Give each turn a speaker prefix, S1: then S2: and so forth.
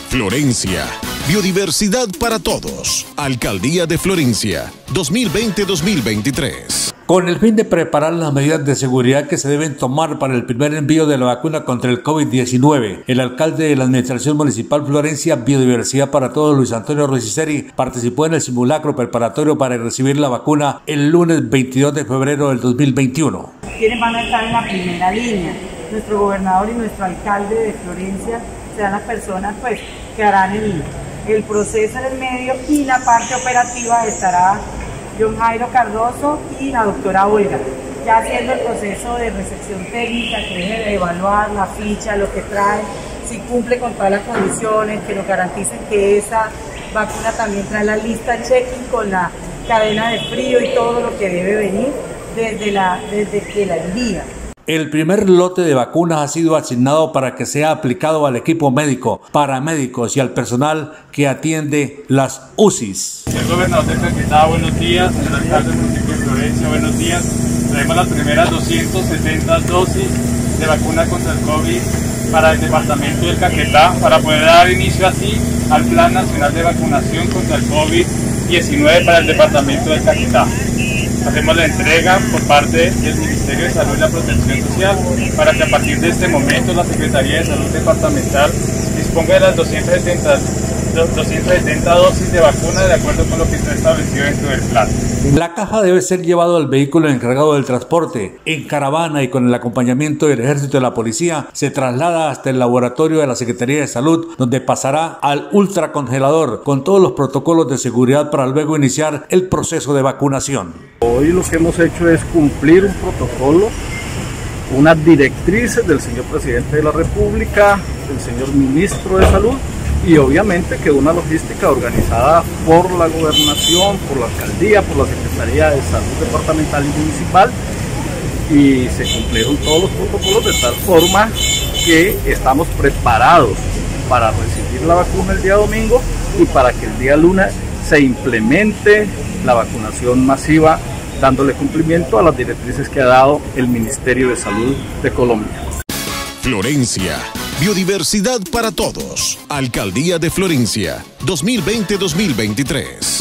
S1: Florencia, biodiversidad para todos. Alcaldía de Florencia, 2020-2023.
S2: Con el fin de preparar las medidas de seguridad que se deben tomar para el primer envío de la vacuna contra el COVID-19, el alcalde de la Administración Municipal Florencia, Biodiversidad para Todos, Luis Antonio Rosiceri, participó en el simulacro preparatorio para recibir la vacuna el lunes 22 de febrero del 2021.
S3: Quienes van a estar en la primera línea, nuestro gobernador y nuestro alcalde de Florencia serán las personas que harán el proceso en el medio, y la parte operativa estará John Jairo Cardoso y la doctora Olga, ya haciendo el proceso de recepción técnica, que es de evaluar la ficha, lo que trae, si cumple con todas las condiciones, que nos garanticen que esa vacuna también trae la lista check-in con la cadena de frío y todo lo que debe venir desde que la envía.
S2: El primer lote de vacunas ha sido asignado para que sea aplicado al equipo médico, paramédicos y al personal que atiende las UCIs.
S4: Señor gobernador de Caquetá, buenos días. Señor alcalde del municipio de Florencia, buenos días. Traemos las primeras 270 dosis de vacuna contra el COVID para el departamento del Caquetá, para poder dar inicio así al Plan Nacional de Vacunación contra el COVID-19 para el departamento del Caquetá. Hacemos la entrega por parte del Ministerio de Salud y la Protección Social para que a partir de este momento la Secretaría de Salud Departamental disponga de las 270 dosis de vacuna de acuerdo con lo que está establecido dentro del plan.
S2: La caja debe ser llevado al vehículo encargado del transporte. En caravana y con el acompañamiento del Ejército y la Policía, se traslada hasta el laboratorio de la Secretaría de Salud, donde pasará al ultracongelador con todos los protocolos de seguridad para luego iniciar el proceso de vacunación.
S5: Hoy lo que hemos hecho es cumplir un protocolo, unas directrices del señor Presidente de la República, del señor Ministro de Salud, y obviamente que una logística organizada por la Gobernación, por la Alcaldía, por la Secretaría de Salud Departamental y Municipal, y se cumplieron todos los protocolos de tal forma que estamos preparados para recibir la vacuna el día domingo y para que el día lunes se implemente la vacunación masiva, dándole cumplimiento a las directrices que ha dado el Ministerio de Salud de Colombia.
S1: Florencia, biodiversidad para todos. Alcaldía de Florencia, 2020-2023.